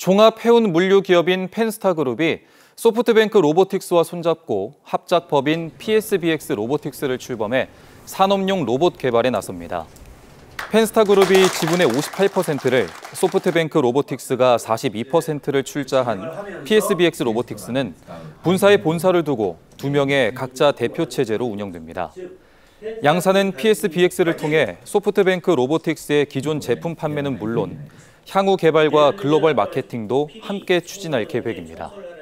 종합 해운 물류 기업인 펜스타그룹이 소프트뱅크 로보틱스와 손잡고 합작법인 PSBX 로보틱스를 출범해 산업용 로봇 개발에 나섭니다. 펜스타그룹이 지분의 58%를, 소프트뱅크 로보틱스가 42%를 출자한 PSBX 로보틱스는 분사에 본사를 두고 2명의 각자 대표 체제로 운영됩니다. 양사는 PSBX를 통해 소프트뱅크 로보틱스의 기존 제품 판매는 물론 향후 개발과 글로벌 마케팅도 함께 추진할 계획입니다.